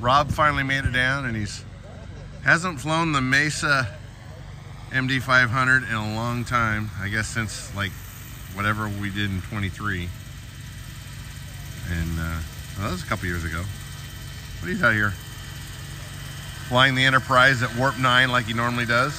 Rob finally made it down, and hasn't flown the Mesa MD500 in a long time. I guess since like whatever we did in 23. And well, that was a couple years ago. But he's out here flying the Enterprise at warp 9 like he normally does.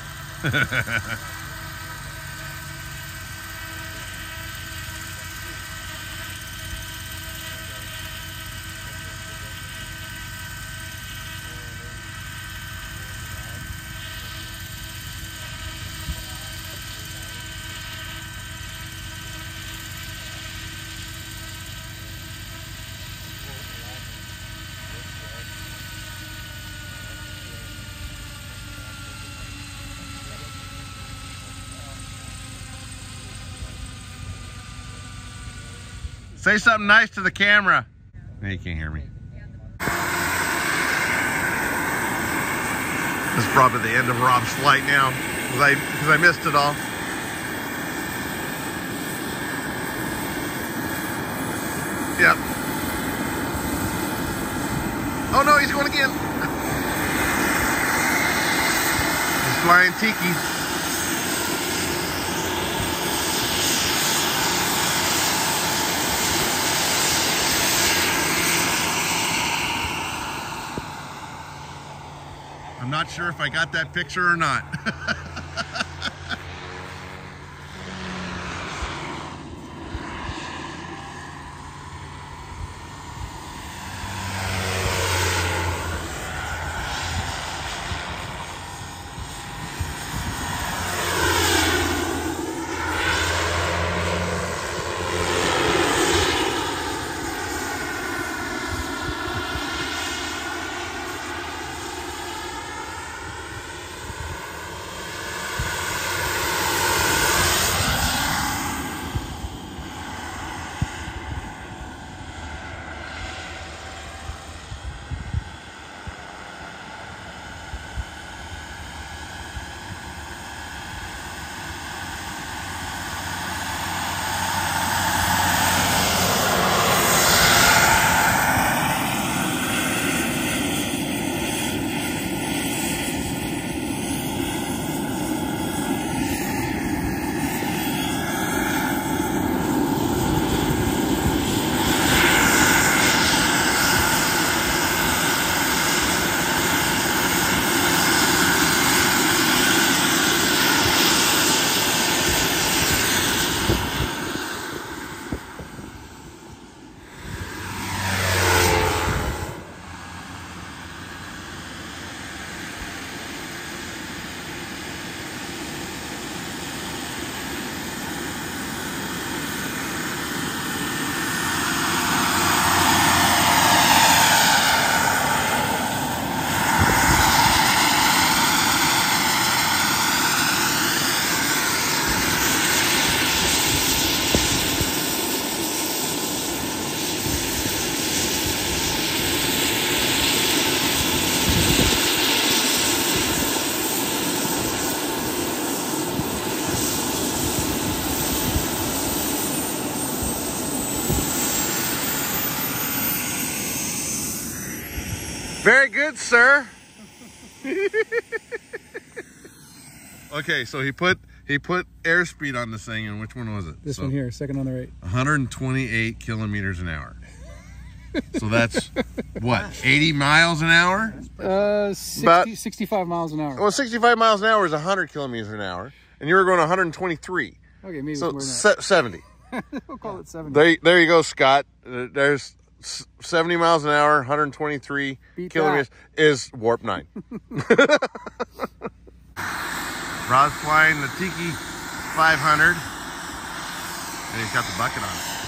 Say something nice to the camera. No, you can't hear me. This is probably the end of Rob's flight now, because I missed it all. Yep. Oh no, he's going again. He's flying Tiki. I'm not sure if I got that picture or not. Very good, sir. Okay, so he put airspeed on this thing, and which one was it? This one here, second on the right. 128 kilometers an hour. So that's what, 80 miles an hour? 65 miles an hour. Well, 65 miles an hour is 100 kilometers an hour, and you were going 123. Okay, maybe so more than that. 70. We'll call it 70. There you go, Scott. There's 70 miles an hour, 123 kilometers is warp 9. Rob's flying the Tiki 500, and he's got the bucket on it.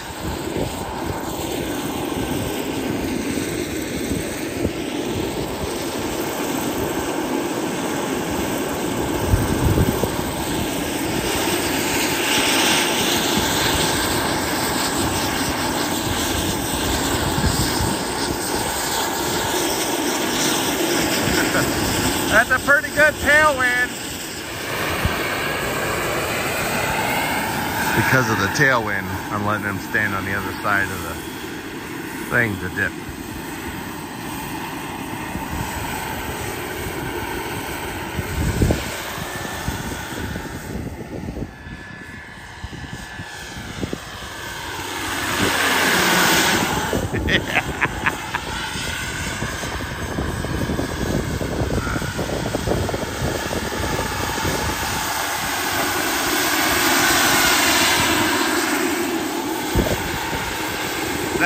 That's a pretty good tailwind. Because of the tailwind, I'm letting him stand on the other side of the thing to dip.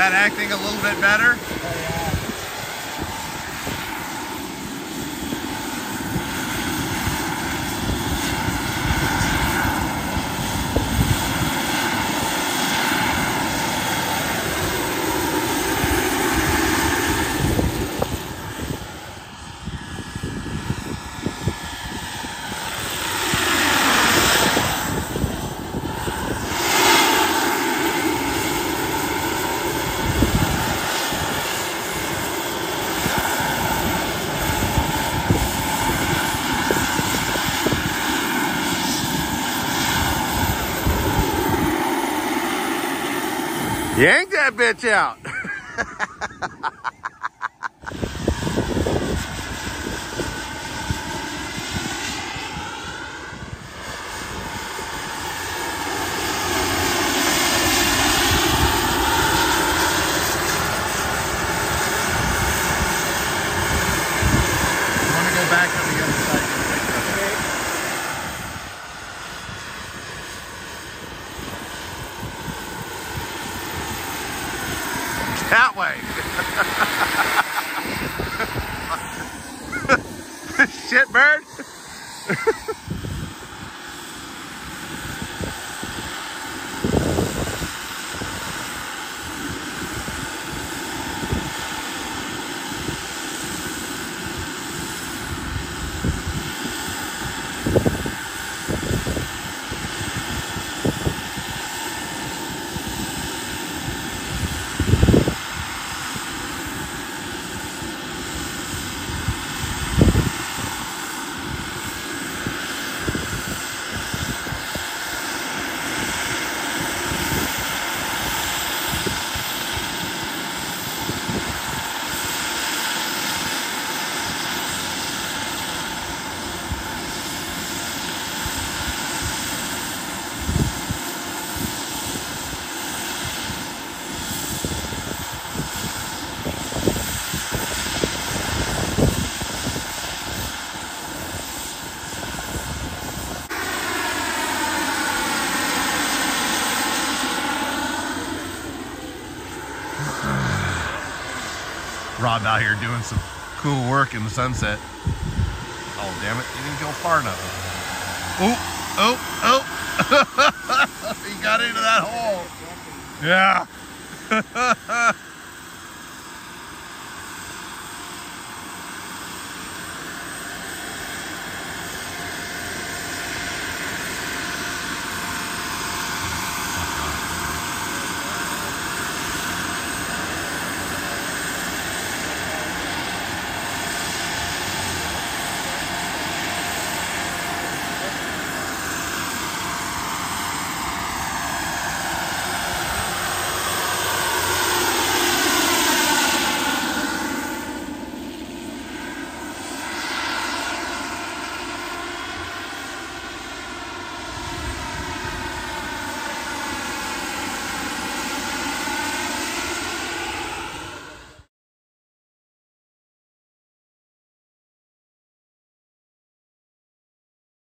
that acting a little bit better? Yank that bitch out. I want to go back on the other side. That way. Shit bird. Rob out here doing some cool work in the sunset. Oh, damn it. You didn't go far enough. Oh. He got into that hole. Yeah.